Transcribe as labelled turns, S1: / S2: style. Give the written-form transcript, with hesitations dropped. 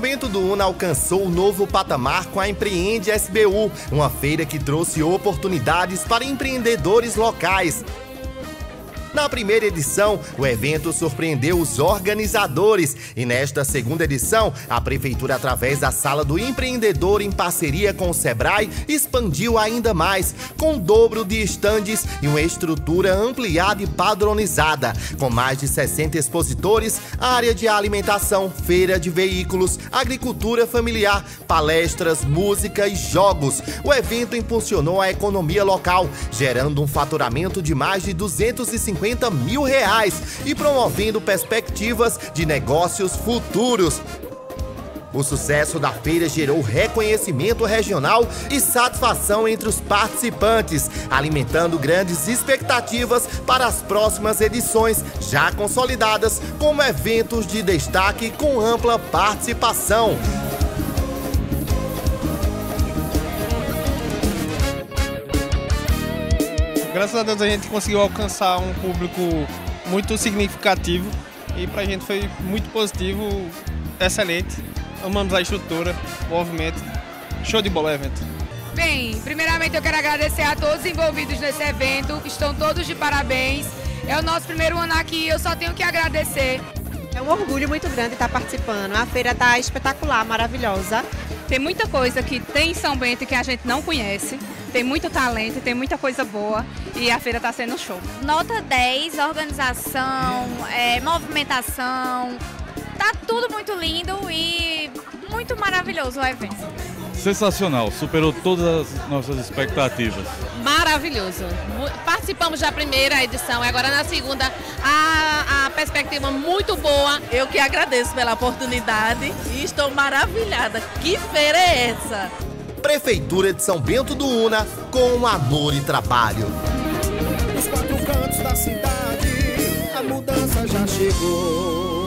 S1: Bento do Una alcançou um novo patamar com a Empreende SBU, uma feira que trouxe oportunidades para empreendedores locais. Na primeira edição, o evento surpreendeu os organizadores e nesta segunda edição, a Prefeitura, através da Sala do Empreendedor, em parceria com o Sebrae, expandiu ainda mais, com o dobro de estandes e uma estrutura ampliada e padronizada. Com mais de 60 expositores, área de alimentação, feira de veículos, agricultura familiar, palestras, música e jogos. O evento impulsionou a economia local, gerando um faturamento de mais de 250 mil reais e promovendo perspectivas de negócios futuros. O sucesso da feira gerou reconhecimento regional e satisfação entre os participantes, alimentando grandes expectativas para as próximas edições, já consolidadas como eventos de destaque com ampla participação.
S2: Graças a Deus a gente conseguiu alcançar um público muito significativo e pra gente foi muito positivo, excelente. Amamos a estrutura, o movimento, show de bola o evento.
S3: Bem, primeiramente eu quero agradecer a todos envolvidos nesse evento, estão todos de parabéns. É o nosso primeiro ano aqui, eu só tenho que agradecer.
S4: É um orgulho muito grande estar participando, a feira está espetacular, maravilhosa.
S5: Tem muita coisa que tem em São Bento que a gente não conhece, tem muito talento, tem muita coisa boa e a feira está sendo um show.
S6: Nota 10, organização, movimentação, tá tudo muito lindo e muito maravilhoso o evento.
S7: Sensacional, superou todas as nossas expectativas.
S8: Maravilhoso. Participamos da primeira edição e agora na segunda a perspectiva muito boa.
S9: Eu que agradeço pela oportunidade e estou maravilhada. Que feira é essa?
S1: Prefeitura de São Bento do Una, com amor e trabalho.
S10: Nos quatro cantos da cidade, a mudança já chegou.